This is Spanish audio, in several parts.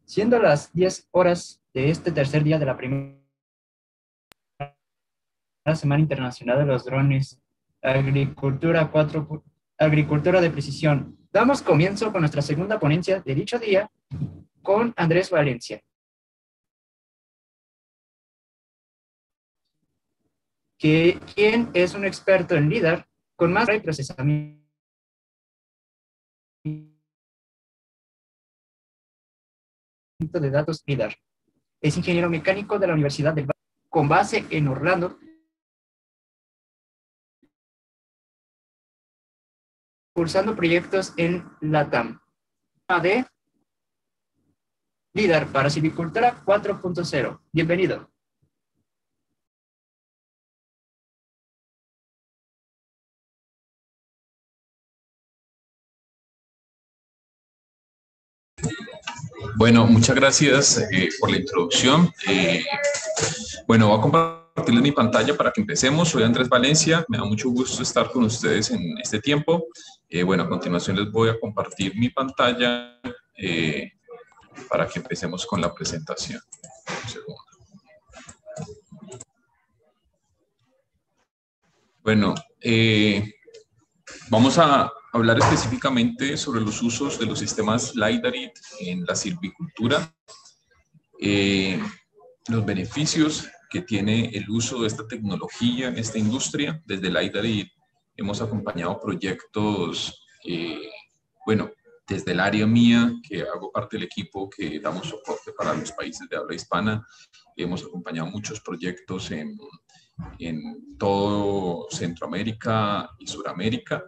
Siendo las 10 horas de este tercer día de la primera Semana Internacional de los Drones, Agricultura de Precisión, damos comienzo con nuestra segunda ponencia de dicho día con Andrés Valencia, quien es un experto en LIDAR con más y procesamiento de datos LIDAR. Es ingeniero mecánico de la Universidad del Valle, con base en Orlando, cursando proyectos en LATAM. De LIDAR para Silvicultura 4.0. Bienvenido. Bueno, muchas gracias por la introducción. Bueno, voy a compartirles mi pantalla para que empecemos. Soy Andrés Valencia, me da mucho gusto estar con ustedes en este tiempo. Bueno, a continuación les voy a compartir mi pantalla para que empecemos con la presentación. Un segundo. Bueno, vamos a hablar específicamente sobre los usos de los sistemas LiDAR en la silvicultura, los beneficios que tiene el uso de esta tecnología en esta industria. Desde LiDAR hemos acompañado proyectos, bueno, desde el área mía, que hago parte del equipo que damos soporte para los países de habla hispana, hemos acompañado muchos proyectos en todo Centroamérica y Suramérica.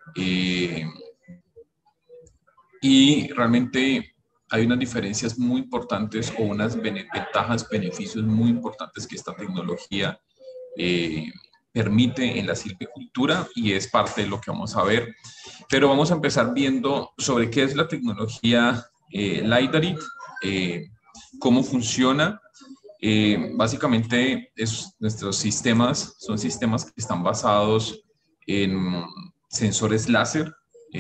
Y realmente hay unas diferencias muy importantes o unas ventajas, beneficios muy importantes que esta tecnología permite en la silvicultura, y es parte de lo que vamos a ver. Pero vamos a empezar viendo sobre qué es la tecnología LiDAR, cómo funciona. Básicamente nuestros sistemas son sistemas que están basados en sensores láser,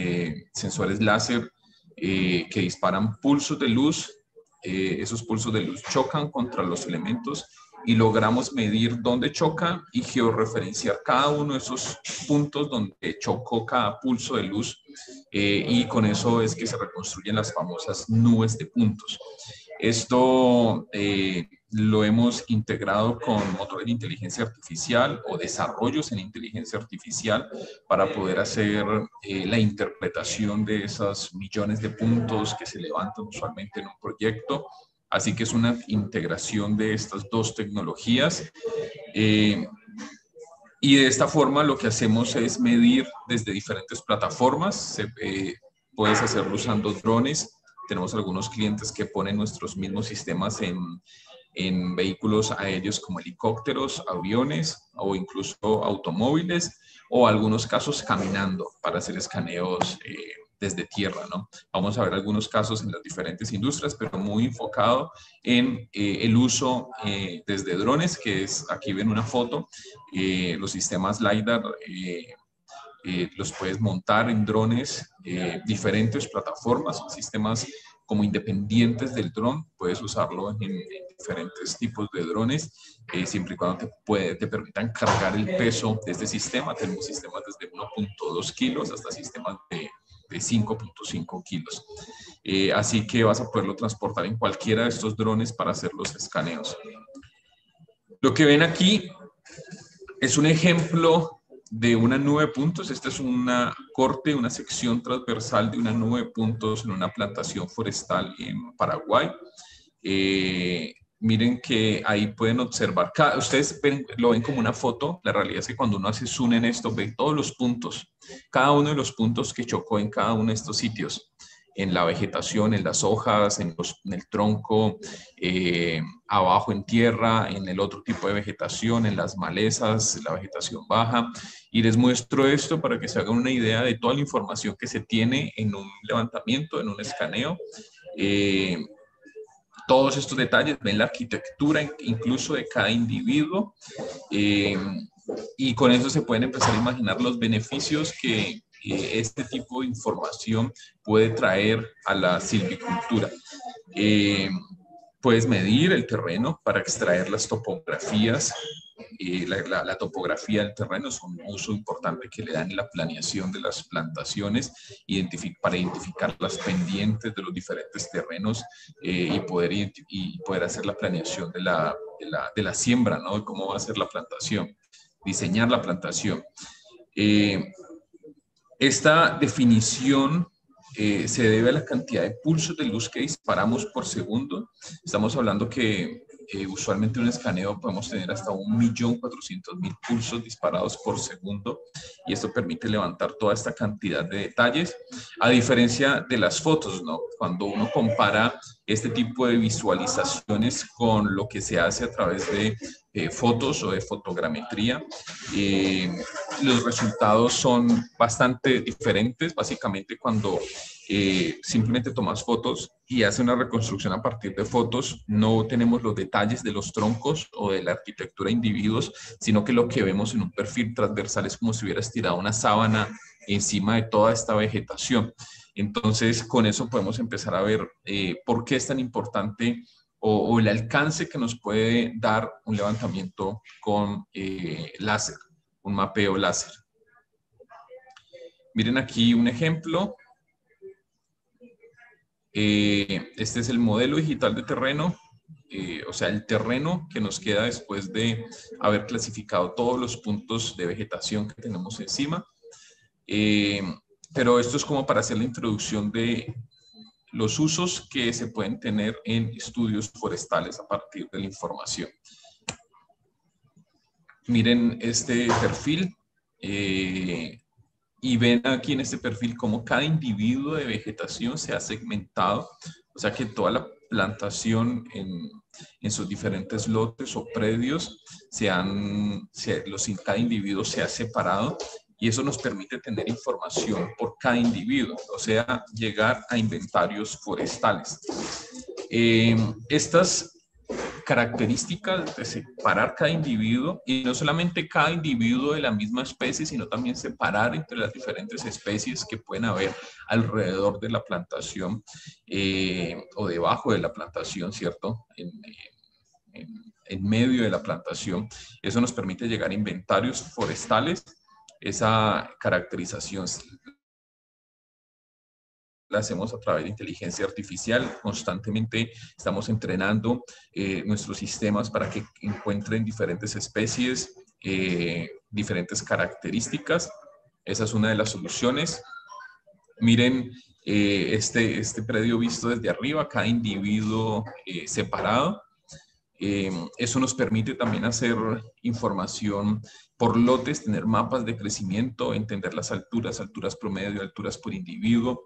que disparan pulsos de luz. Esos pulsos de luz chocan contra los elementos y logramos medir dónde chocan y georreferenciar cada uno de esos puntos donde chocó cada pulso de luz, y con eso es que se reconstruyen las famosas nubes de puntos. Esto lo hemos integrado con motores de inteligencia artificial o desarrollos en inteligencia artificial para poder hacer la interpretación de esos millones de puntos que se levantan usualmente en un proyecto. Así que es una integración de estas dos tecnologías. Y de esta forma lo que hacemos es medir desde diferentes plataformas. Puedes hacerlo usando drones. Tenemos algunos clientes que ponen nuestros mismos sistemas en vehículos aéreos como helicópteros, aviones o incluso automóviles, o algunos casos caminando para hacer escaneos desde tierra, ¿no? Vamos a ver algunos casos en las diferentes industrias, pero muy enfocado en el uso desde drones, que es, aquí ven una foto, los sistemas LiDAR los puedes montar en drones, diferentes plataformas, son sistemas como independientes del dron, puedes usarlo en diferentes tipos de drones, siempre y cuando te permitan cargar el peso de este sistema. Tenemos sistemas desde 1.2 kilos hasta sistemas de 5.5 kilos. Así que vas a poderlo transportar en cualquiera de estos drones para hacer los escaneos. Lo que ven aquí es un ejemplo de una nube de puntos. Esta es una sección transversal de una nube de puntos en una plantación forestal en Paraguay. Miren que ahí pueden observar, ustedes lo ven como una foto. La realidad es que cuando uno hace zoom en esto, ven todos los puntos, cada uno de los puntos que chocó en cada uno de estos sitios, en la vegetación, en las hojas, en el tronco, abajo en tierra, en el otro tipo de vegetación, en las malezas, la vegetación baja. Y les muestro esto para que se hagan una idea de toda la información que se tiene en un levantamiento, en un escaneo. Todos estos detalles, ven la arquitectura incluso de cada individuo, y con eso se pueden empezar a imaginar los beneficios que este tipo de información puede traer a la silvicultura. Puedes medir el terreno para extraer las topografías. La topografía del terreno es un uso importante que le dan en la planeación de las plantaciones para identificar las pendientes de los diferentes terrenos y poder hacer la planeación de la siembra, ¿no? De cómo va a ser la plantación, diseñar la plantación. Esta definición se debe a la cantidad de pulsos de luz que disparamos por segundo. Estamos hablando que usualmente en un escaneo podemos tener hasta 1.400.000 pulsos disparados por segundo, y esto permite levantar toda esta cantidad de detalles, a diferencia de las fotos, ¿no? Cuando uno compara este tipo de visualizaciones con lo que se hace a través de fotos o de fotogrametría, los resultados son bastante diferentes. Básicamente, cuando simplemente tomas fotos y haces una reconstrucción a partir de fotos, no tenemos los detalles de los troncos o de la arquitectura de individuos, sino que lo que vemos en un perfil transversal es como si hubiera estirado una sábana encima de toda esta vegetación. Entonces, con eso podemos empezar a ver por qué es tan importante o el alcance que nos puede dar un levantamiento con láser, un mapeo láser. Miren aquí un ejemplo. Este es el modelo digital de terreno, o sea, el terreno que nos queda después de haber clasificado todos los puntos de vegetación que tenemos encima. Pero esto es como para hacer la introducción de los usos que se pueden tener en estudios forestales a partir de la información. Miren este perfil. Y ven aquí en este perfil cómo cada individuo de vegetación se ha segmentado, o sea que toda la plantación en sus diferentes lotes o predios, cada individuo se ha separado, y eso nos permite tener información por cada individuo, o sea, llegar a inventarios forestales. Estas características de separar cada individuo, y no solamente cada individuo de la misma especie, sino también separar entre las diferentes especies que pueden haber alrededor de la plantación o debajo de la plantación, ¿cierto? En medio de la plantación. Eso nos permite llegar a inventarios forestales. Esa caracterización la hacemos a través de inteligencia artificial. Constantemente estamos entrenando nuestros sistemas para que encuentren diferentes especies, diferentes características. Esa es una de las soluciones. Miren este predio visto desde arriba, cada individuo separado. Eso nos permite también hacer información por lotes, tener mapas de crecimiento, entender las alturas promedio, alturas por individuo.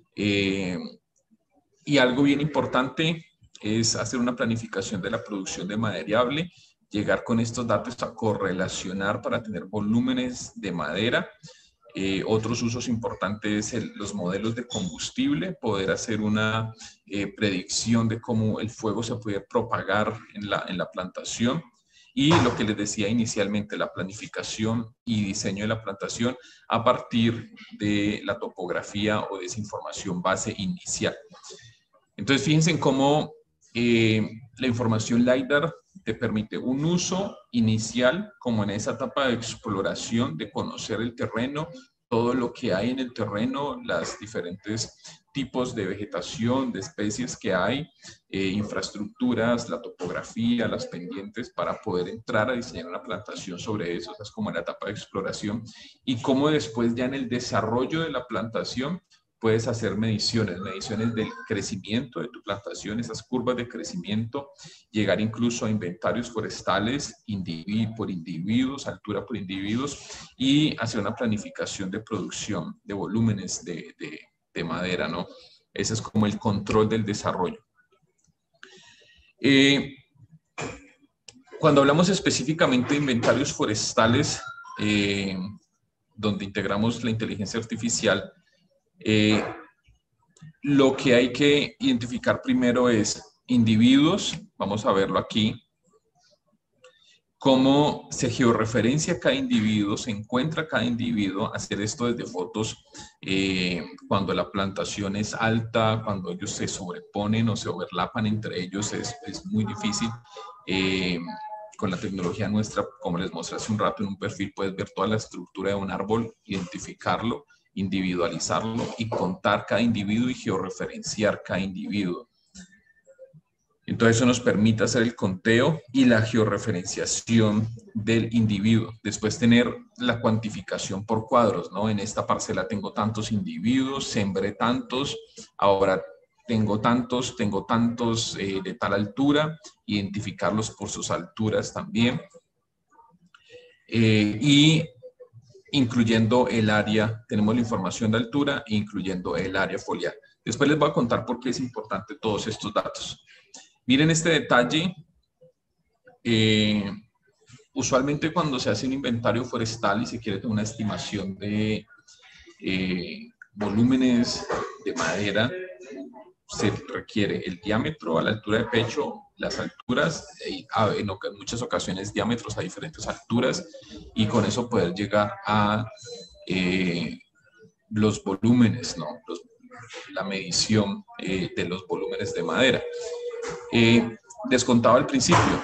Y algo bien importante es hacer una planificación de la producción de maderiable, llegar con estos datos a correlacionar para tener volúmenes de madera. Otros usos importantes, los modelos de combustible, poder hacer una predicción de cómo el fuego se puede propagar en la plantación. Y lo que les decía inicialmente, la planificación y diseño de la plantación a partir de la topografía o de esa información base inicial. Entonces, fíjense en cómo la información LiDAR te permite un uso inicial, como en esa etapa de exploración, de conocer el terreno, todo lo que hay en el terreno, las diferentes tipos de vegetación, de especies que hay, infraestructuras, la topografía, las pendientes, para poder entrar a diseñar una plantación sobre eso. Esa es como la etapa de exploración. Y cómo después, ya en el desarrollo de la plantación, puedes hacer mediciones del crecimiento de tu plantación, esas curvas de crecimiento, llegar incluso a inventarios forestales, por individuos, altura por individuos, y hacer una planificación de producción de volúmenes de madera, ¿no? Ese es como el control del desarrollo. Cuando hablamos específicamente de inventarios forestales, donde integramos la inteligencia artificial, lo que hay que identificar primero es individuos, vamos a verlo aquí, cómo se georreferencia cada individuo, se encuentra cada individuo, hacer esto desde fotos cuando la plantación es alta, cuando ellos se sobreponen o se overlapan entre ellos, es muy difícil. Con la tecnología nuestra, como les mostré hace un rato en un perfil, puedes ver toda la estructura de un árbol, identificarlo, individualizarlo y contar cada individuo y georreferenciar cada individuo. Entonces eso nos permite hacer el conteo y la georreferenciación del individuo. Después tener la cuantificación por cuadros, ¿no? En esta parcela tengo tantos individuos, sembré tantos, ahora tengo tantos de tal altura, identificarlos por sus alturas también. Y incluyendo el área, tenemos la información de altura, incluyendo el área foliar. Después les voy a contar por qué es importante todos estos datos. Miren este detalle. Usualmente cuando se hace un inventario forestal y se quiere tener una estimación de volúmenes de madera, se requiere el diámetro a la altura de pecho, las alturas, en muchas ocasiones diámetros a diferentes alturas, y con eso poder llegar a los volúmenes, ¿no? La medición de los volúmenes de madera. Les contaba al principio,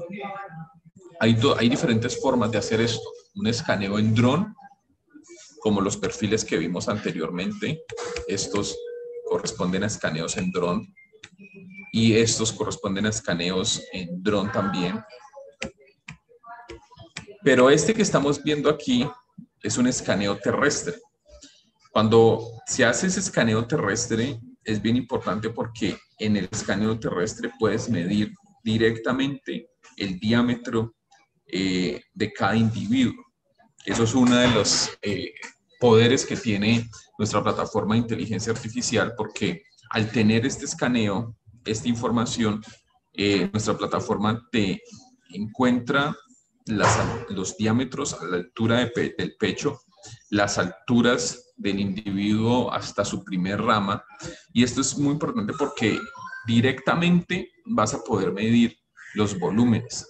hay diferentes formas de hacer esto. Un escaneo en dron, como los perfiles que vimos anteriormente. Estos corresponden a escaneos en dron y estos corresponden a escaneos en dron también. Pero este que estamos viendo aquí es un escaneo terrestre. Cuando se hace ese escaneo terrestre es bien importante porque en el escaneo terrestre puedes medir directamente el diámetro de cada individuo. Eso es uno de los poderes que tiene nuestra plataforma de inteligencia artificial, porque al tener este escaneo, esta información, nuestra plataforma te encuentra los diámetros a la altura del pecho, las alturas del individuo hasta su primer rama, y esto es muy importante porque directamente vas a poder medir los volúmenes.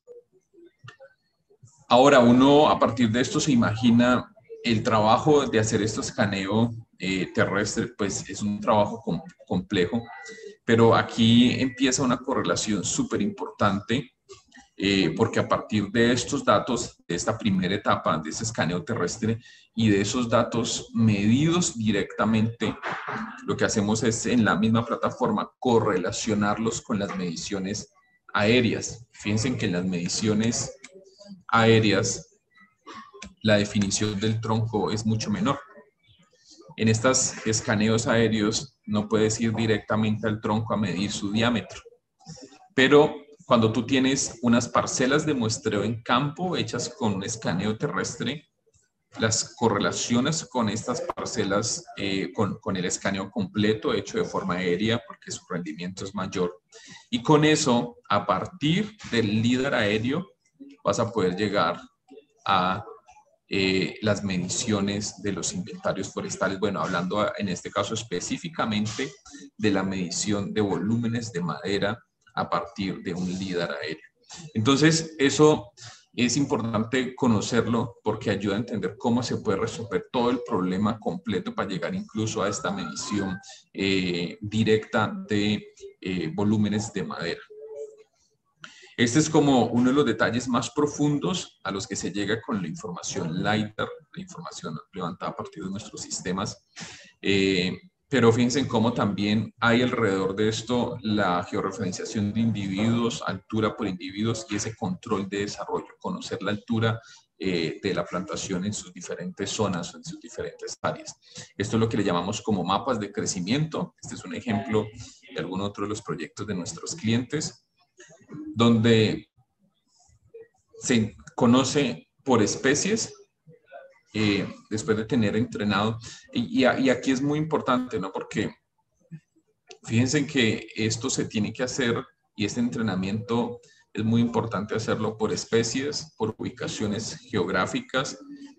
Ahora uno a partir de esto se imagina el trabajo de hacer este escaneo terrestre, pues es un trabajo complejo, pero aquí empieza una correlación súper importante porque a partir de estos datos, de esta primera etapa, de ese escaneo terrestre y de esos datos medidos directamente, lo que hacemos es en la misma plataforma correlacionarlos con las mediciones aéreas. Fíjense que en las mediciones aéreas la definición del tronco es mucho menor. En estos escaneos aéreos no puedes ir directamente al tronco a medir su diámetro, pero cuando tú tienes unas parcelas de muestreo en campo hechas con un escaneo terrestre, las correlaciones con estas parcelas, con el escaneo completo hecho de forma aérea, porque su rendimiento es mayor. Y con eso, a partir del LIDAR aéreo, vas a poder llegar a las mediciones de los inventarios forestales. Bueno, hablando en este caso específicamente de la medición de volúmenes de madera a partir de un LIDAR aéreo. Entonces, eso es importante conocerlo porque ayuda a entender cómo se puede resolver todo el problema completo para llegar incluso a esta medición directa de volúmenes de madera. Este es como uno de los detalles más profundos a los que se llega con la información LiDAR, la información levantada a partir de nuestros sistemas. Pero fíjense en cómo también hay alrededor de esto la georreferenciación de individuos, altura por individuos y ese control de desarrollo, conocer la altura de la plantación en sus diferentes zonas, en sus diferentes áreas. Esto es lo que le llamamos como mapas de crecimiento. Este es un ejemplo de algún otro de los proyectos de nuestros clientes, donde se conoce por especies después de tener entrenado. Y aquí es muy importante, ¿no? Porque fíjense que esto se tiene que hacer y este entrenamiento es muy importante hacerlo por especies, por ubicaciones geográficas,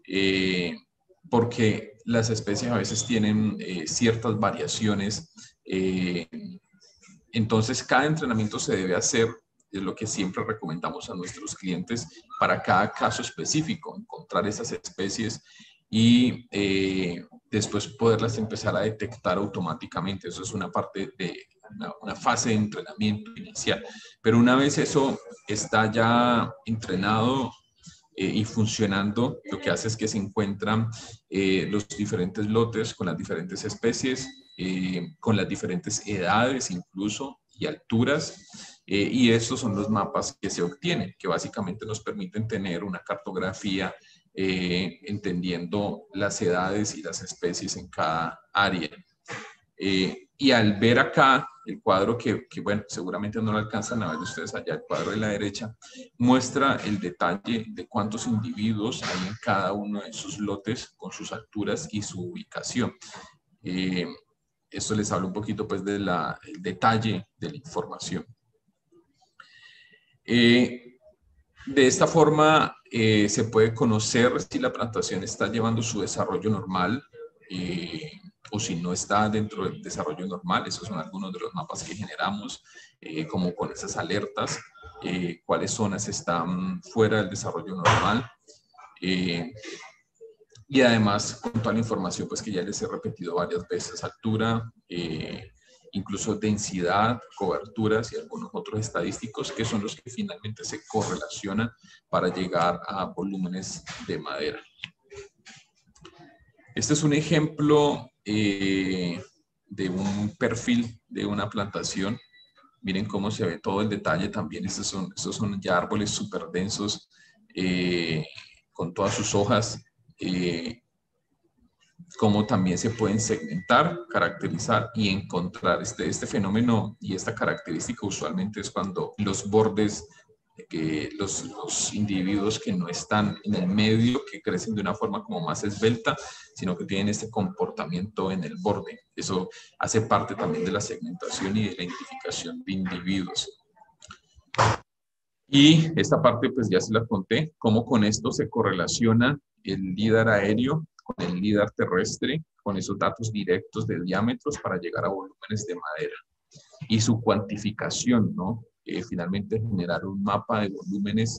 porque las especies a veces tienen ciertas variaciones. Entonces, cada entrenamiento se debe hacer es lo que siempre recomendamos a nuestros clientes para cada caso específico, encontrar esas especies y después poderlas empezar a detectar automáticamente. Eso es una parte de una fase de entrenamiento inicial. Pero una vez eso está ya entrenado y funcionando, lo que hace es que se encuentran los diferentes lotes con las diferentes especies, con las diferentes edades incluso y alturas, y estos son los mapas que se obtienen, que básicamente nos permiten tener una cartografía entendiendo las edades y las especies en cada área. Y al ver acá el cuadro bueno, seguramente no lo alcanzan a ver ustedes allá, el cuadro de la derecha, muestra el detalle de cuántos individuos hay en cada uno de sus lotes con sus alturas y su ubicación. Esto les habla un poquito pues del detalle de la información. De esta forma se puede conocer si la plantación está llevando su desarrollo normal o si no está dentro del desarrollo normal. Esos son algunos de los mapas que generamos, como con esas alertas, cuáles zonas están fuera del desarrollo normal. Y además con toda la información pues, que ya les he repetido varias veces, altura, incluso densidad, coberturas y algunos otros estadísticos que son los que finalmente se correlacionan para llegar a volúmenes de madera. Este es un ejemplo de un perfil de una plantación. Miren cómo se ve todo el detalle también. Estos son ya árboles súper densos con todas sus hojas. Cómo también se pueden segmentar, caracterizar y encontrar este fenómeno y esta característica usualmente es cuando los bordes, los individuos que no están en el medio, que crecen de una forma como más esbelta, sino que tienen este comportamiento en el borde. Eso hace parte también de la segmentación y de la identificación de individuos. Y esta parte pues ya se la conté, cómo con esto se correlaciona el LIDAR aéreo con el LIDAR terrestre, con esos datos directos de diámetros para llegar a volúmenes de madera. Y su cuantificación, ¿no? Finalmente generar un mapa de volúmenes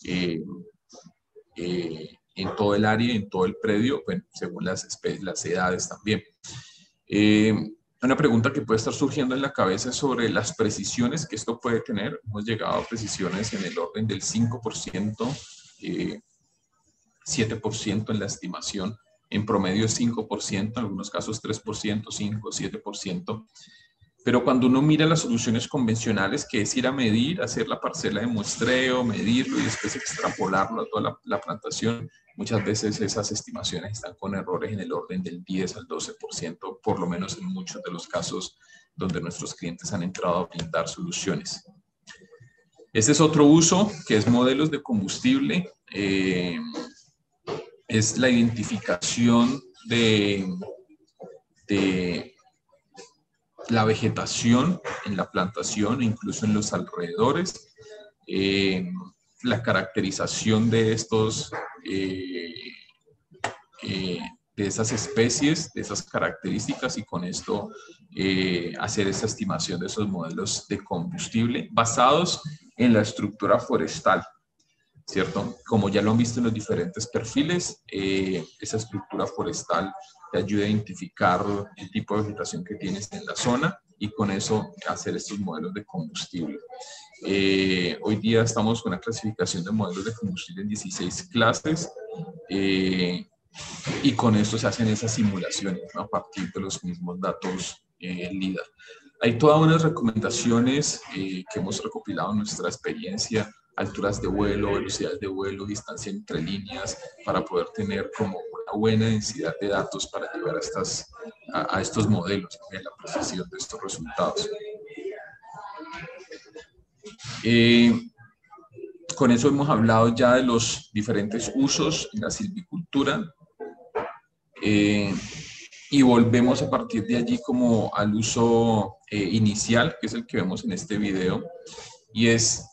en todo el área, en todo el predio, bueno, según las edades también. Una pregunta que puede estar surgiendo en la cabeza es sobre las precisiones que esto puede tener. Hemos llegado a precisiones en el orden del 5%, 7% en la estimación, en promedio 5%, en algunos casos 3%, 5%, 7%. Pero cuando uno mira las soluciones convencionales, que es ir a medir, hacer la parcela de muestreo, medirlo y después extrapolarlo a toda la plantación, muchas veces esas estimaciones están con errores en el orden del 10 al 12%, por lo menos en muchos de los casos donde nuestros clientes han entrado a brindar soluciones. Este es otro uso, que es modelos de combustible. Es la identificación de la vegetación en la plantación, incluso en los alrededores, la caracterización de esas especies, de esas características y con esto hacer esa estimación de esos modelos de combustible basados en la estructura forestal, ¿cierto? Como ya lo han visto en los diferentes perfiles, esa estructura forestal te ayuda a identificar el tipo de vegetación que tienes en la zona y con eso hacer estos modelos de combustible. Hoy día estamos con una clasificación de modelos de combustible en 16 clases y con esto se hacen esas simulaciones, ¿no? A partir de los mismos datos LIDAR. Hay todas unas recomendaciones que hemos recopilado en nuestra experiencia, alturas de vuelo, velocidades de vuelo, distancia entre líneas, para poder tener como una buena densidad de datos para llevar a estos modelos, ¿no? La precisión de estos resultados. Con eso hemos hablado ya de los diferentes usos en la silvicultura. Y volvemos a partir de allí como al uso inicial, que es el que vemos en este video, y es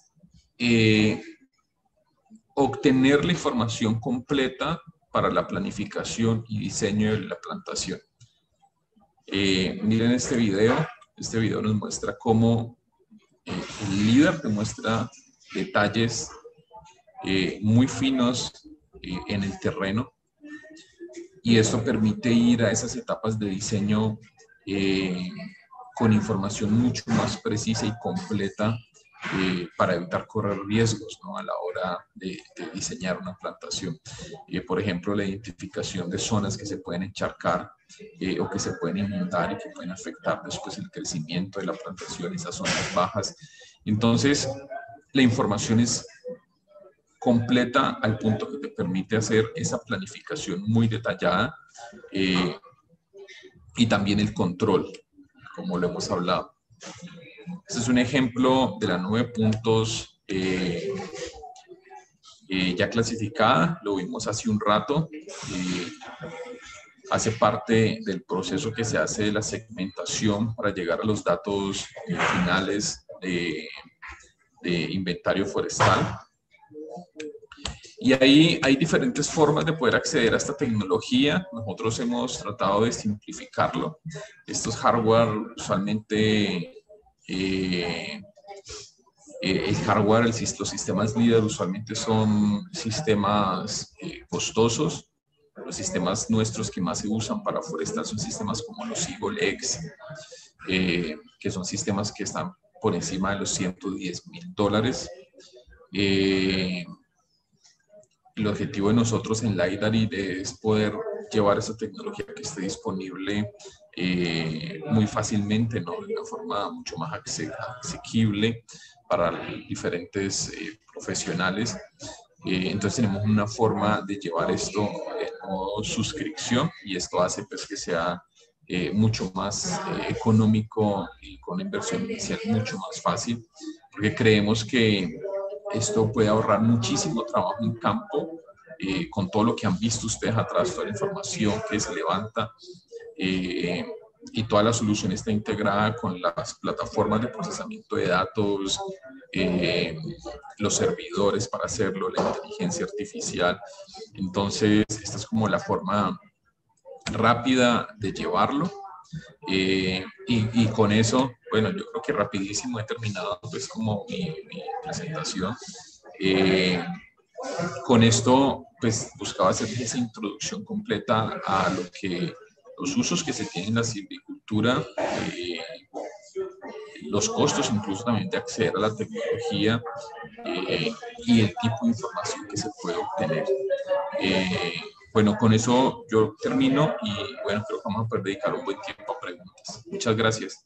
obtener la información completa para la planificación y diseño de la plantación. Miren este video nos muestra cómo el LIDAR te muestra detalles muy finos en el terreno, y esto permite ir a esas etapas de diseño con información mucho más precisa y completa para evitar correr riesgos, ¿no?, a la hora de diseñar una plantación. Por ejemplo, la identificación de zonas que se pueden encharcar o que se pueden inundar y que pueden afectar después el crecimiento de la plantación, esas zonas bajas. Entonces, la información es completa al punto que te permite hacer esa planificación muy detallada y también el control, como lo hemos hablado. Este es un ejemplo de la 9 puntos ya clasificada, lo vimos hace un rato. Hace parte del proceso que se hace de la segmentación para llegar a los datos finales de inventario forestal. Y ahí hay diferentes formas de poder acceder a esta tecnología. Nosotros hemos tratado de simplificarlo. Estos hardware usualmente, el hardware, los sistemas LIDAR usualmente son sistemas costosos. Los sistemas nuestros que más se usan para forestal son sistemas como los Eagle X, que son sistemas que están por encima de los $110,000. El objetivo de nosotros en LiDAR es poder llevar esa tecnología que esté disponible muy fácilmente, ¿no?, de una forma mucho más asequible para diferentes profesionales. Entonces tenemos una forma de llevar esto en modo suscripción, y esto hace pues que sea mucho más económico y con una inversión inicial mucho más fácil, porque creemos que esto puede ahorrar muchísimo trabajo en campo, con todo lo que han visto ustedes atrás, toda la información que se levanta, y toda la solución está integrada con las plataformas de procesamiento de datos, los servidores para hacerlo, la inteligencia artificial. Entonces, esta es como la forma rápida de llevarlo. Y con eso, bueno, yo creo que rapidísimo he terminado pues como mi presentación. Con esto pues buscaba hacer esa introducción completa a lo que los usos que se tienen en la silvicultura, los costos incluso también de acceder a la tecnología, y el tipo de información que se puede obtener. Bueno, con eso yo termino y bueno, creo que vamos a poder dedicar un buen tiempo a preguntas. Muchas gracias.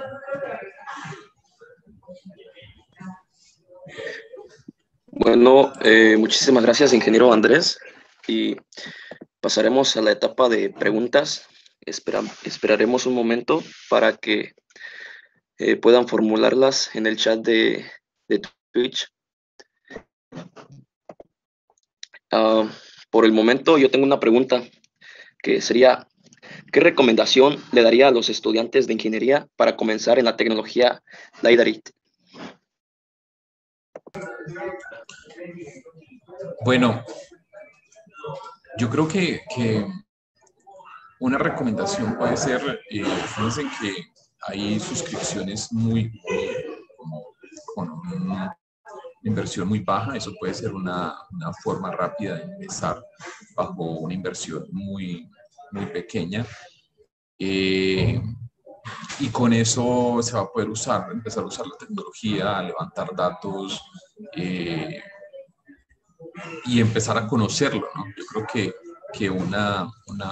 Bueno, muchísimas gracias, ingeniero Andrés. Y pasaremos a la etapa de preguntas. Esperaremos un momento para que puedan formularlas en el chat de Twitch. Por el momento yo tengo una pregunta que sería, ¿qué recomendación le daría a los estudiantes de ingeniería para comenzar en la tecnología LiDARite? Bueno, yo creo que una recomendación puede ser, fíjense que hay suscripciones con una inversión muy baja. Eso puede ser una forma rápida de empezar bajo una inversión muy pequeña. Y con eso se va a poder empezar a usar la tecnología, a levantar datos y empezar a conocerlo, ¿no? Yo creo que una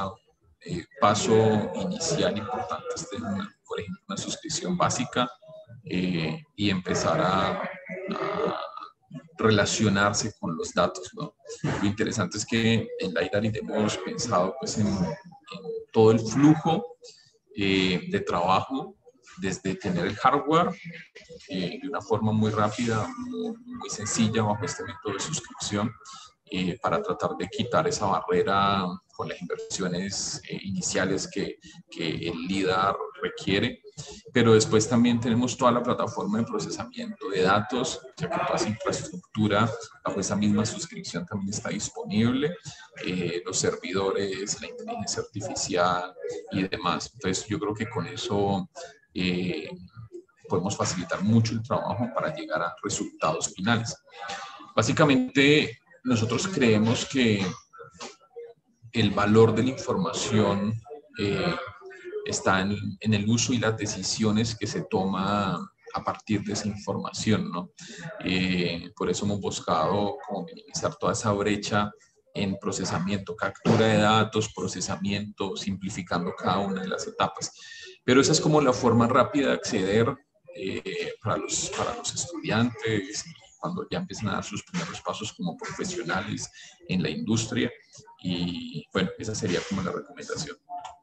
paso inicial importante es tener, por ejemplo, una suscripción básica y empezar a relacionarse con los datos, ¿no? Lo interesante es que en LiDARite hemos pensado pues, en todo el flujo de trabajo, desde tener el hardware de una forma muy rápida, muy sencilla bajo este método de suscripción, para tratar de quitar esa barrera con las inversiones iniciales que el LIDAR requiere. Pero después también tenemos toda la plataforma de procesamiento de datos, ya que toda esa infraestructura bajo esa misma suscripción también está disponible, los servidores, la inteligencia artificial y demás. Entonces yo creo que con eso podemos facilitar mucho el trabajo para llegar a resultados finales. Básicamente, nosotros creemos que el valor de la información está en el uso y las decisiones que se toma a partir de esa información, ¿no? Por eso hemos buscado como minimizar toda esa brecha en procesamiento, captura de datos, procesamiento, simplificando cada una de las etapas. Pero esa es como la forma rápida de acceder para los estudiantes, cuando ya empiezan a dar sus primeros pasos como profesionales en la industria. Y bueno, esa sería como la recomendación.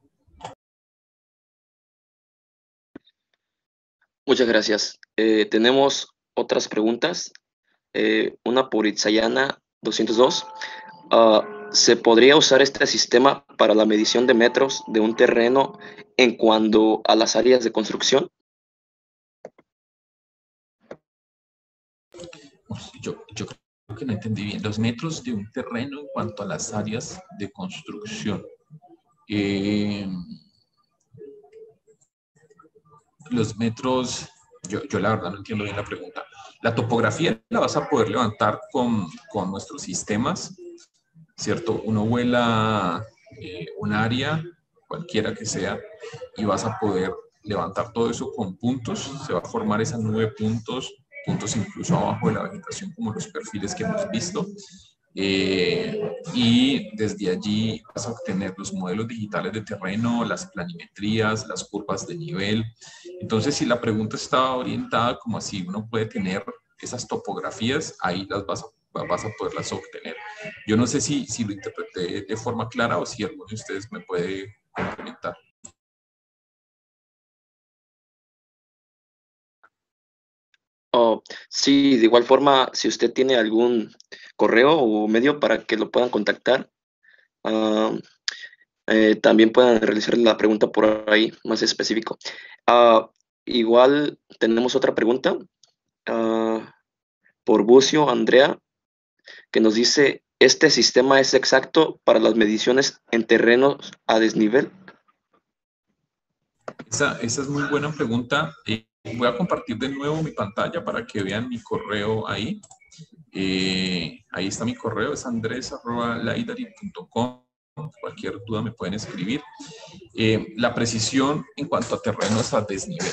Muchas gracias. Tenemos otras preguntas. Una por Itzayana 202. ¿Se podría usar este sistema para la medición de metros de un terreno en cuanto a las áreas de construcción? Yo creo que no entendí bien. Los metros de un terreno en cuanto a las áreas de construcción. Los metros, yo la verdad no entiendo bien la pregunta. La topografía la vas a poder levantar con nuestros sistemas, ¿cierto? Uno vuela un área, cualquiera que sea, y vas a poder levantar todo eso con puntos. Se va a formar esa nube de puntos incluso abajo de la vegetación, como los perfiles que hemos visto. Y desde allí vas a obtener los modelos digitales de terreno, las planimetrías, las curvas de nivel. Entonces, si la pregunta está orientada como así, uno puede tener esas topografías, ahí las vas a poderlas obtener. Yo no sé si lo interpreté de forma clara o si alguno de ustedes me puede complementar. Oh, sí, de igual forma, si usted tiene algún correo o medio para que lo puedan contactar, también puedan realizar la pregunta por ahí, más específico. Igual tenemos otra pregunta por Bucio Andrea, que nos dice, ¿este sistema es exacto para las mediciones en terrenos a desnivel? Esa es muy buena pregunta. Voy a compartir de nuevo mi pantalla para que vean mi correo ahí. Ahí está mi correo, es andres@laidari.com. Cualquier duda me pueden escribir. La precisión en cuanto a terrenos a desnivel.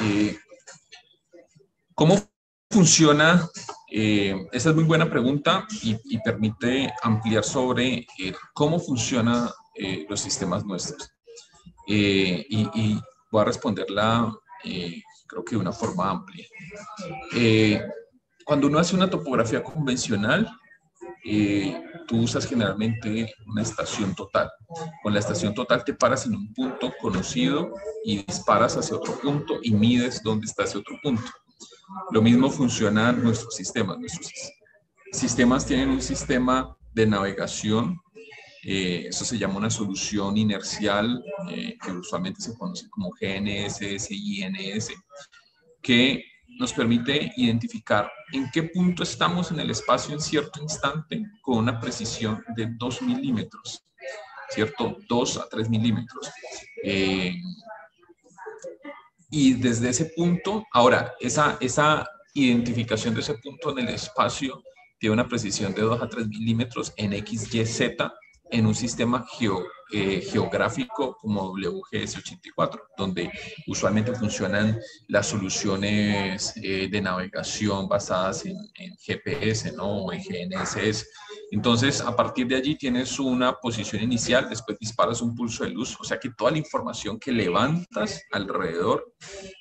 ¿Cómo funciona? Esa es muy buena pregunta y permite ampliar sobre cómo funcionan los sistemas nuestros. Y voy a responderla, creo que de una forma amplia. Cuando uno hace una topografía convencional, tú usas generalmente una estación total. Con la estación total te paras en un punto conocido y disparas hacia otro punto y mides dónde está ese otro punto. Lo mismo funciona en nuestros sistemas. Nuestros sistemas tienen un sistema de navegación. Eso se llama una solución inercial, que usualmente se conoce como GNSS, SINS, que nos permite identificar en qué punto estamos en el espacio en cierto instante con una precisión de 2 milímetros, ¿cierto? 2 a 3 milímetros. Y desde ese punto, ahora, esa identificación de ese punto en el espacio tiene una precisión de 2 a 3 milímetros en X, Y, Z en un sistema geográfico como WGS84, donde usualmente funcionan las soluciones de navegación basadas en GPS, ¿no? O en GNSS. Entonces, a partir de allí tienes una posición inicial, después disparas un pulso de luz, o sea que toda la información que levantas alrededor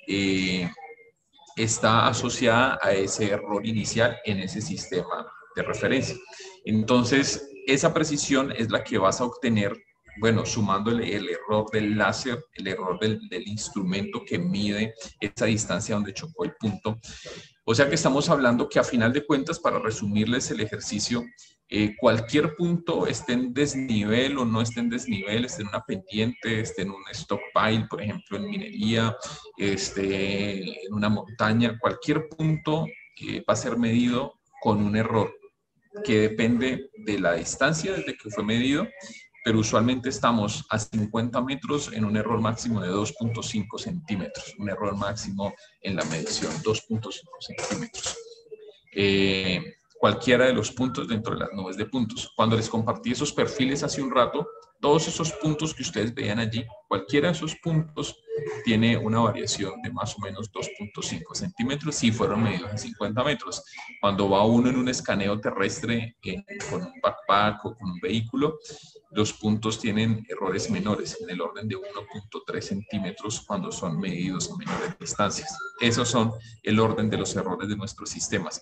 está asociada a ese error inicial en ese sistema de referencia. Entonces, esa precisión es la que vas a obtener, bueno, sumándole el error del láser, el error del instrumento que mide esa distancia donde chocó el punto. O sea que estamos hablando que a final de cuentas, para resumirles el ejercicio, cualquier punto, esté en desnivel o no esté en desnivel, esté en una pendiente, esté en un stockpile, por ejemplo, en minería, esté en una montaña, cualquier punto va a ser medido con un error que depende de la distancia desde que fue medido pero usualmente estamos a 50 metros en un error máximo de 2.5 centímetros, un error máximo en la medición, 2.5 centímetros. Cualquiera de los puntos dentro de las nubes de puntos. Cuando les compartí esos perfiles hace un rato, todos esos puntos que ustedes veían allí, cualquiera de esos puntos tiene una variación de más o menos 2.5 centímetros si fueron medidos en 50 metros. Cuando va uno en un escaneo terrestre con un backpack o con un vehículo, los puntos tienen errores menores, en el orden de 1.3 centímetros cuando son medidos a menores distancias. Esos son el orden de los errores de nuestros sistemas.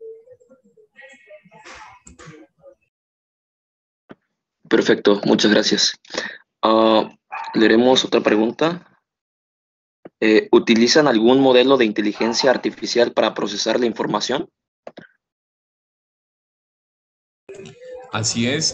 Perfecto, muchas gracias. Leeremos otra pregunta. ¿Utilizan algún modelo de inteligencia artificial para procesar la información? Así es.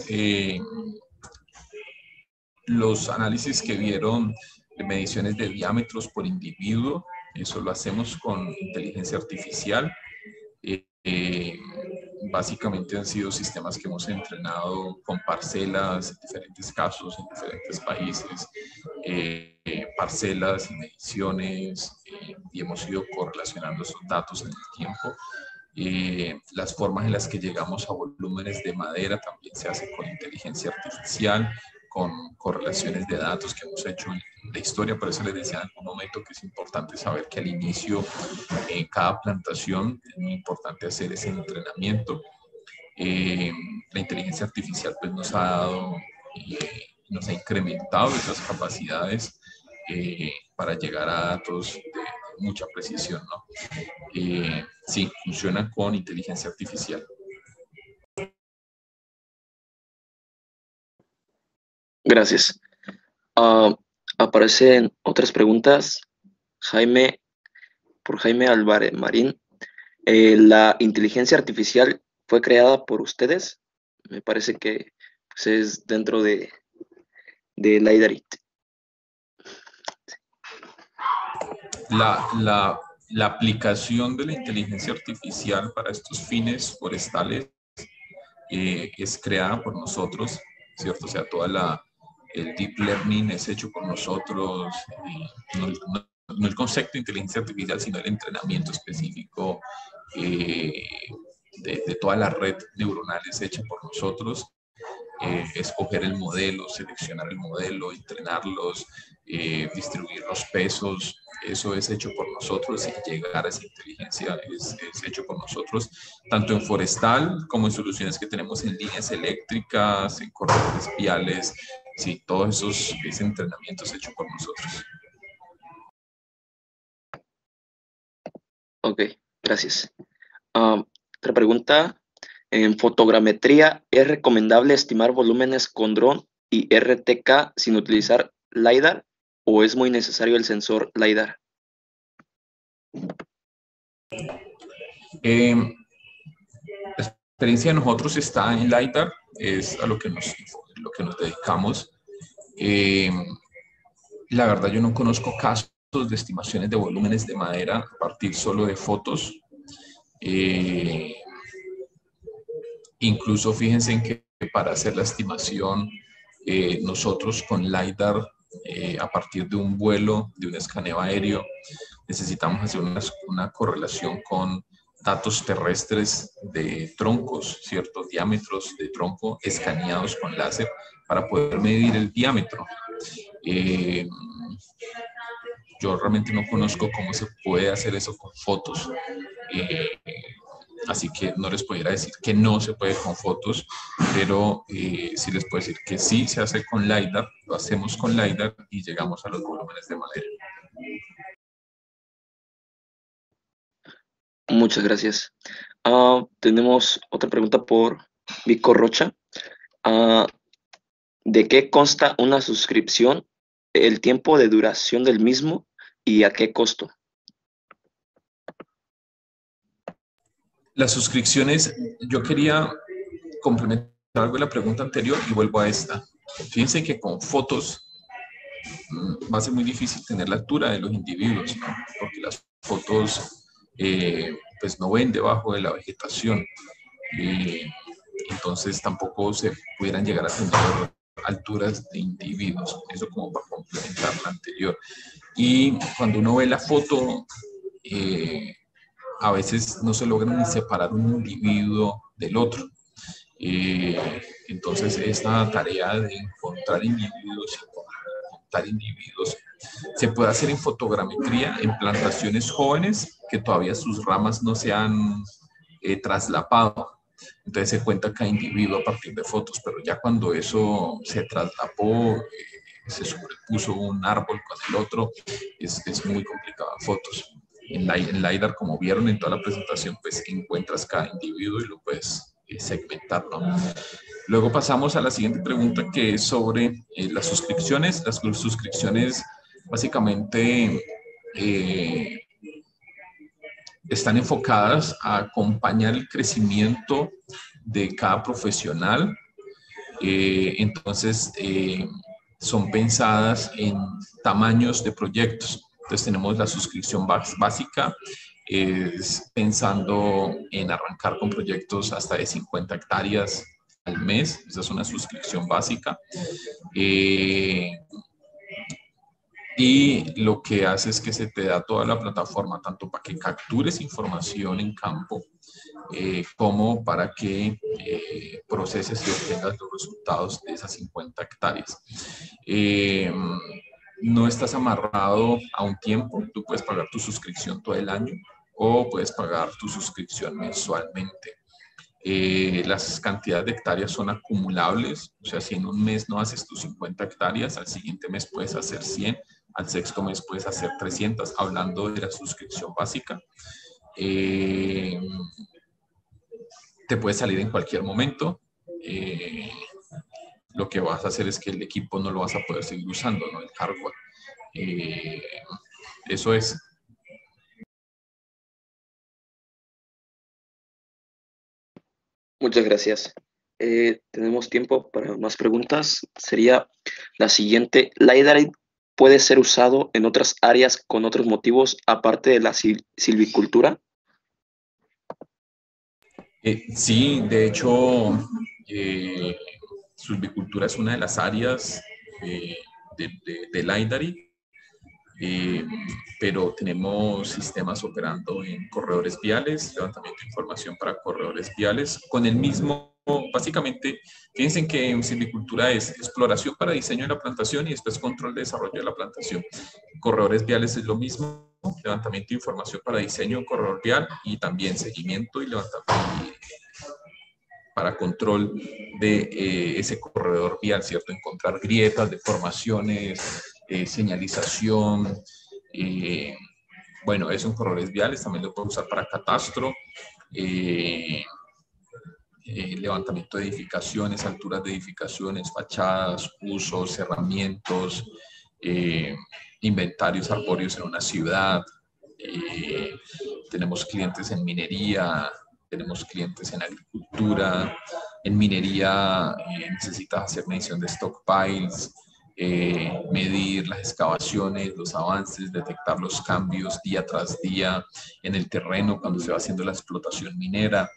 Los análisis que vieron de mediciones de diámetros por individuo, eso lo hacemos con inteligencia artificial. Básicamente han sido sistemas que hemos entrenado con parcelas en diferentes casos, en diferentes países, parcelas y mediciones, y hemos ido correlacionando esos datos en el tiempo. Las formas en las que llegamos a volúmenes de madera también se hace con inteligencia artificial, con correlaciones de datos que hemos hecho en la historia. Por eso les decía en algún momento que es importante saber que al inicio en cada plantación es muy importante hacer ese entrenamiento. La inteligencia artificial pues, nos ha dado, nos ha incrementado esas capacidades para llegar a datos de mucha precisión, ¿no? Sí, funciona con inteligencia artificial. Gracias. Aparecen otras preguntas. Por Jaime Álvarez Marín. ¿La inteligencia artificial fue creada por ustedes? Me parece que pues, es dentro de LiDAR. La aplicación de la inteligencia artificial para estos fines forestales es creada por nosotros, ¿cierto? O sea, el deep learning es hecho por nosotros, no el concepto de inteligencia artificial, sino el entrenamiento específico de toda la red neuronal es hecha por nosotros. Escoger el modelo, seleccionar el modelo, entrenarlos, distribuir los pesos, eso es hecho por nosotros y llegar a esa inteligencia es hecho por nosotros, tanto en forestal como en soluciones que tenemos en líneas eléctricas, en corredores viales, sí, todo ese entrenamiento es hecho por nosotros. Ok, gracias. Otra pregunta. En fotogrametría, ¿es recomendable estimar volúmenes con dron y RTK sin utilizar LiDAR o es muy necesario el sensor LiDAR? La experiencia de nosotros está en LiDAR, es a lo que nos dedicamos. La verdad, yo no conozco casos de estimaciones de volúmenes de madera a partir solo de fotos. Incluso fíjense en que para hacer la estimación, nosotros con LiDAR, a partir de un vuelo, de un escaneo aéreo, necesitamos hacer una correlación con datos terrestres de troncos, ciertos diámetros de tronco escaneados con láser para poder medir el diámetro. Yo realmente no conozco cómo se puede hacer eso con fotos. Así que no les pudiera decir que no se puede con fotos, pero sí les puedo decir que sí se hace con LiDAR, lo hacemos con LiDAR y llegamos a los volúmenes de madera. Muchas gracias. Tenemos otra pregunta por Vico Rocha. ¿De qué consta una suscripción, el tiempo de duración del mismo y a qué costo? Las suscripciones, yo quería complementar algo de la pregunta anterior y vuelvo a esta. Fíjense que con fotos va a ser muy difícil tener la altura de los individuos, ¿no? Porque las fotos pues no ven debajo de la vegetación. Entonces tampoco se pudieran llegar a tener alturas de individuos. Eso como para complementar la anterior. Y cuando uno ve la foto, a veces no se logra ni separar un individuo del otro. Entonces, esta tarea de encontrar individuos y contar individuos se puede hacer en fotogrametría en plantaciones jóvenes que todavía sus ramas no se han traslapado. Entonces se cuenta cada individuo a partir de fotos, pero ya cuando eso se traslapó, se superpuso un árbol con el otro, es muy complicado en fotos. En LiDAR, como vieron en toda la presentación, pues encuentras cada individuo y lo puedes segmentar, ¿no? Luego pasamos a la siguiente pregunta, que es sobre las suscripciones. Las suscripciones básicamente están enfocadas a acompañar el crecimiento de cada profesional. Entonces, son pensadas en tamaños de proyectos. Entonces, tenemos la suscripción básica, es pensando en arrancar con proyectos hasta de 50 hectáreas al mes. Esa es una suscripción básica. Y lo que hace es que se te da toda la plataforma, tanto para que captures información en campo, como para que proceses y obtengas los resultados de esas 50 hectáreas. No estás amarrado a un tiempo, tú puedes pagar tu suscripción todo el año o puedes pagar tu suscripción mensualmente. Las cantidades de hectáreas son acumulables, o sea, si en un mes no haces tus 50 hectáreas, al siguiente mes puedes hacer 100, al sexto mes puedes hacer 300, hablando de la suscripción básica. Te puede salir en cualquier momento. Lo que vas a hacer es que el equipo no lo vas a poder seguir usando, ¿no? El hardware. Eso es. Muchas gracias. Tenemos tiempo para más preguntas. Sería la siguiente. ¿LiDAR puede ser usado en otras áreas con otros motivos aparte de la silvicultura? Sí, de hecho, silvicultura es una de las áreas de LiDAR, pero tenemos sistemas operando en corredores viales, levantamiento de información para corredores viales, con el mismo, básicamente, fíjense que en silvicultura es exploración para diseño de la plantación y después control de desarrollo de la plantación. Corredores viales es lo mismo, levantamiento de información para diseño de corredor vial y también seguimiento y levantamiento para control de ese corredor vial, ¿cierto? Encontrar grietas, deformaciones, señalización. Bueno, eso en corredores viales, también lo puedo usar para catastro, levantamiento de edificaciones, alturas de edificaciones, fachadas, usos, cerramientos, inventarios arbóreos en una ciudad. Tenemos clientes en minería, tenemos clientes en agricultura. En minería necesitas hacer medición de stockpiles, medir las excavaciones, los avances, detectar los cambios día tras día en el terreno cuando se va haciendo la explotación minera.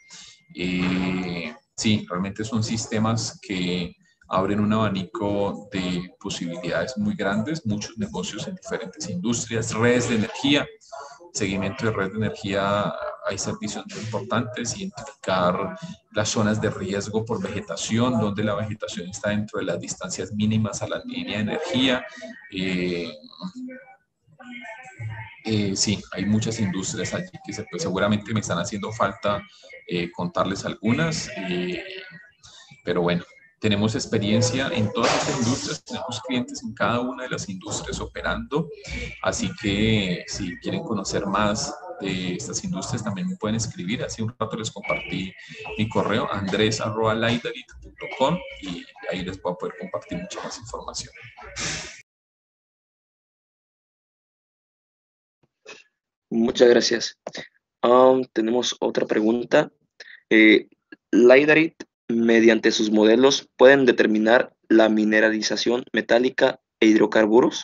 Sí, realmente son sistemas que abren un abanico de posibilidades muy grandes, muchos negocios en diferentes industrias, redes de energía, seguimiento de red de energía. Hay servicios muy importantes, identificar las zonas de riesgo por vegetación, donde la vegetación está dentro de las distancias mínimas a la línea de energía. Sí, hay muchas industrias allí que pues, seguramente me están haciendo falta contarles algunas, pero bueno, tenemos experiencia en todas estas industrias, tenemos clientes en cada una de las industrias operando, así que si quieren conocer más de estas industrias también me pueden escribir. Hace un rato les compartí mi correo andres@lidarit.com y ahí les voy a poder compartir mucha más información. Muchas gracias. Tenemos otra pregunta. LiDAR, mediante sus modelos, pueden determinar la mineralización metálica e hidrocarburos.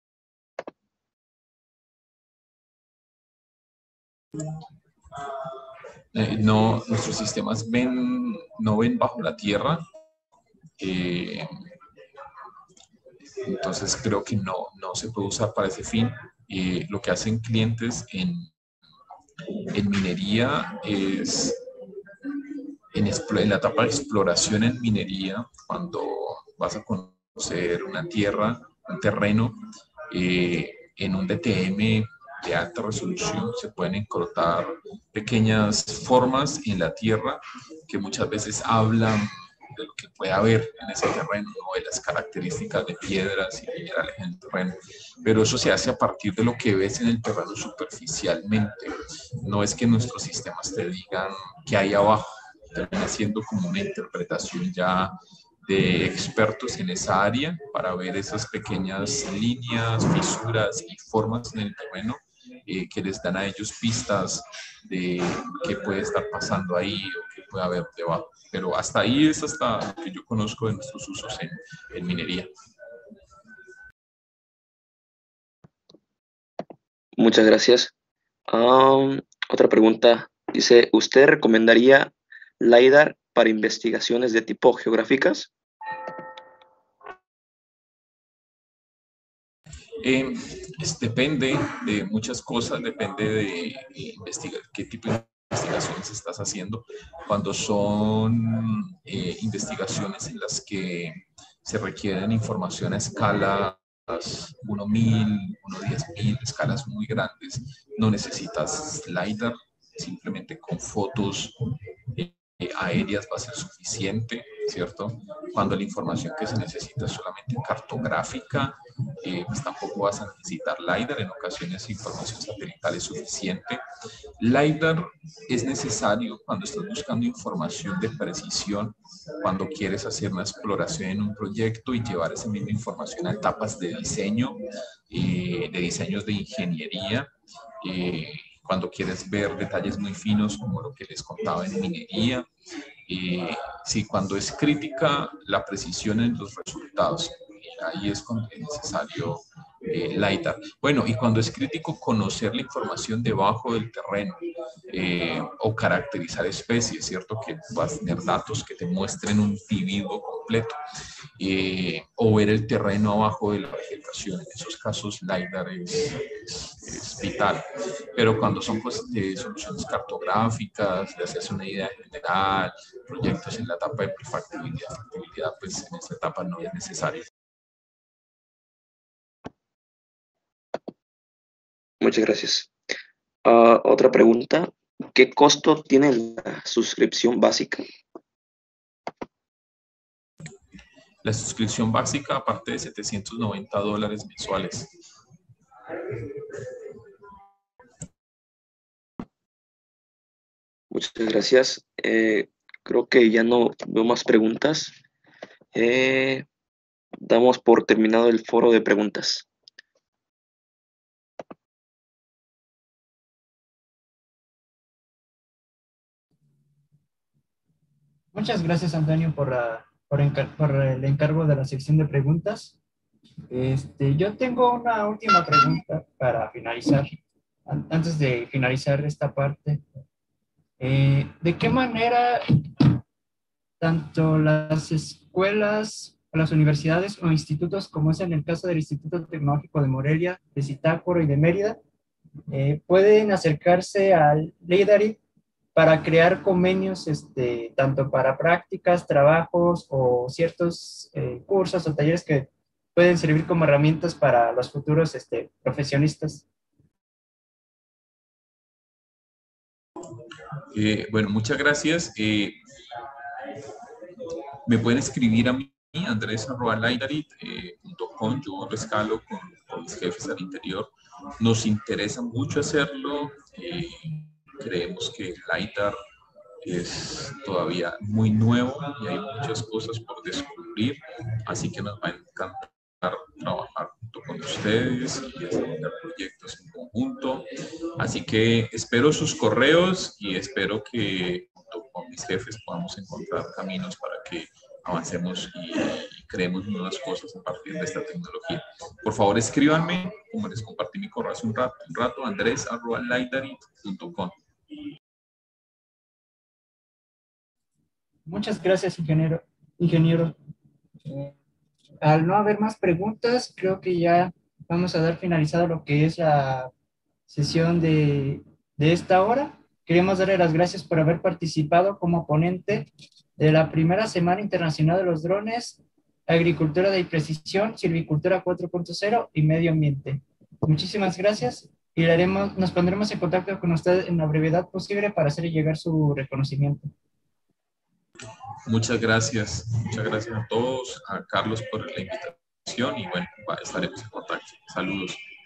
No, nuestros sistemas no ven bajo la tierra. Entonces creo que no se puede usar para ese fin. Lo que hacen clientes en minería es en la etapa de exploración en minería, cuando vas a conocer una tierra, un terreno, en un DTM de alta resolución se pueden encontrar pequeñas formas en la tierra que muchas veces hablan de lo que puede haber en ese terreno, ¿no? De las características de piedras y minerales en el terreno. Pero eso se hace a partir de lo que ves en el terreno superficialmente. No es que nuestros sistemas te digan qué hay abajo, termina siendo como una interpretación ya de expertos en esa área para ver esas pequeñas líneas, fisuras y formas en el terreno que les dan a ellos pistas de qué puede estar pasando ahí o qué puede haber debajo. Pero hasta ahí es hasta lo que yo conozco de nuestros usos en minería. Muchas gracias. Otra pregunta. Dice, ¿usted recomendaría LiDAR para investigaciones de tipo geográficas? Depende de muchas cosas, depende de investigar qué tipo de investigaciones estás haciendo. Cuando son investigaciones en las que se requieren información a escalas 1.000, 10.000, escalas muy grandes, no necesitas LiDAR, simplemente con fotos aéreas va a ser suficiente, ¿cierto? Cuando la información que se necesita es solamente cartográfica, pues tampoco vas a necesitar LiDAR, en ocasiones información satelital es suficiente. LiDAR es necesario cuando estás buscando información de precisión, cuando quieres hacer una exploración en un proyecto y llevar esa misma información a etapas de diseño, de diseños de ingeniería, cuando quieres ver detalles muy finos como lo que les contaba en minería. Sí, cuando es crítica la precisión en los resultados, ahí es cuando es necesario LiDAR. Bueno, y cuando es crítico conocer la información debajo del terreno o caracterizar especies, ¿cierto? Que vas a tener datos que te muestren un individuo completo. O ver el terreno abajo de la vegetación. En esos casos, LiDAR es vital. Pero cuando son pues, soluciones cartográficas, le haces una idea general, proyectos en la etapa de factibilidad, pues en esta etapa no es necesario. Muchas gracias. Otra pregunta. ¿Qué costo tiene la suscripción básica? La suscripción básica, aparte de $790 mensuales. Muchas gracias. Creo que ya no veo más preguntas. Damos por terminado el foro de preguntas. Muchas gracias, Antonio, por el encargo de la sección de preguntas. Yo tengo una última pregunta para finalizar. Antes de finalizar esta parte, ¿de qué manera tanto las escuelas, las universidades o institutos, como es en el caso del Instituto Tecnológico de Morelia, de Zitácuaro y de Mérida, pueden acercarse al LIDARIT para crear convenios, tanto para prácticas, trabajos o ciertos cursos o talleres que pueden servir como herramientas para los futuros profesionistas? Bueno, muchas gracias. Me pueden escribir a mí, andres@lidarit.com. Yo lo escalo con mis jefes al interior. Nos interesa mucho hacerlo. Creemos que LiDAR es todavía muy nuevo y hay muchas cosas por descubrir, así que nos va a encantar trabajar junto con ustedes y desarrollar proyectos en conjunto. Así que espero sus correos y espero que junto con mis jefes podamos encontrar caminos para que avancemos y creemos nuevas cosas a partir de esta tecnología. Por favor, escríbanme, como les compartí mi correo hace un rato andres@lidarit.com. Muchas gracias, ingeniero. al no haber más preguntas, creo que ya vamos a dar finalizado lo que es la sesión de esta hora. Queremos darle las gracias por haber participado como ponente de la primera Semana Internacional de los Drones, Agricultura de Precisión, Silvicultura 4.0 y Medio Ambiente. Muchísimas gracias y nos pondremos en contacto con usted en la brevedad posible para hacer llegar su reconocimiento. Muchas gracias a todos, a Carlos por la invitación y bueno, estaremos en contacto. Saludos.